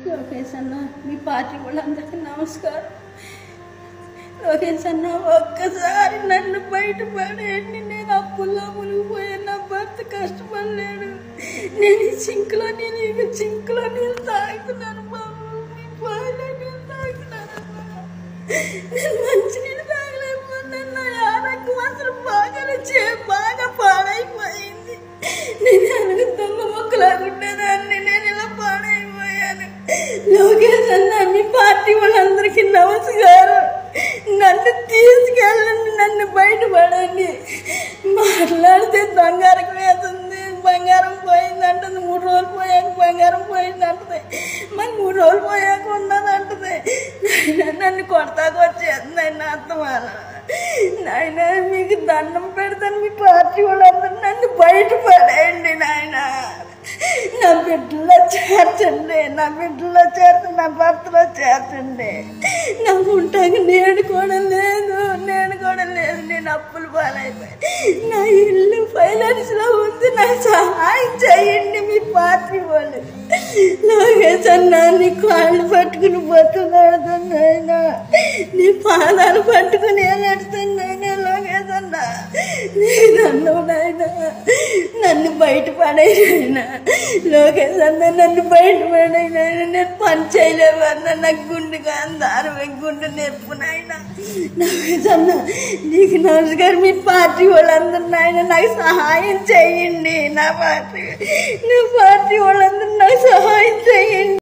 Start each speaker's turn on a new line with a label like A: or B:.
A: లోకేష్ అన్న, మీ పార్టీ వాళ్ళందరికీ నమస్కారం. లోకేష్ అన్న, ఒక్కసారి నన్ను బయటపడేయండి. నేను అప్పుల్లో మునిగిపోయాను. నా భర్త కష్టపడలేడు. నేను ఈ చింకులో నీళ్ళు తాగుతున్నాను బాబు. మీ బావిలో నీళ్ళు తాగుతున్నాను. నేను మంచి నీళ్ళు తాగలేకపోతున్నాను. నా ఆరోగ్యం అసలు బాగా పాడైపోయింది. నేను అలాగే దొంగ మొక్కలాగుండేదాన్ని. నేను ఇలా పాడైపోయాను. లోకేష్ అన్న, మీ పార్టీ వాళ్ళందరికీ నమస్కారం. నన్ను తీసుకెళ్ళండి, నన్ను బయటపడండి. మాట్లాడితే బంగారం వేస్తుంది, బంగారం పోయింది అంటుంది. 3 రోజులు పోయాక బంగారం పోయింది అంటుంది. మరి 3 రోజులు పోయాక ఉన్నదంటుంది. నన్ను కొడతాకొచ్చేస్తుంది నా అత్తమాల. నాయన, మీకు దండం పెడతాను. మీ పార్టీ వాళ్ళందరూ నన్ను బయటపడేయండి నాయన. నా బిడ్డలో చేర్చండి, నా భర్తలో చేర్చండి. నాకు ఉంటాక నేను కూడా లేదు. నేను అప్పులు పాలైపోయి, నా ఇల్లు ఫైనాన్స్ లో ఉంది. నాకు సహాయం చేయండి మీ పార్టీ వాళ్ళు. లోకేష్ అన్న, నీ కాళ్ళు పట్టుకుని బతుకులాడుతున్నాయినా, నీ పాదాలు పట్టుకుని ఏలాడుతున్నాయినా. లోకేష్ అన్న, నన్ను నాయన, నన్ను బయటపడేనా. లోకేష్ అన్న, నన్ను బయటపడైనా. నేను పని చేయలేవన్నా. నాకు గుండె గాంధారం, గుండె నొప్పి నాయన. లోకేష్ అన్న, నీకు నమస్కారం. మీ పార్టీ వాళ్ళందరూ నాయన నాకు సహాయం చేయండి. నా పార్టీ వాళ్ళందరూ నాకు సహాయం చేయండి.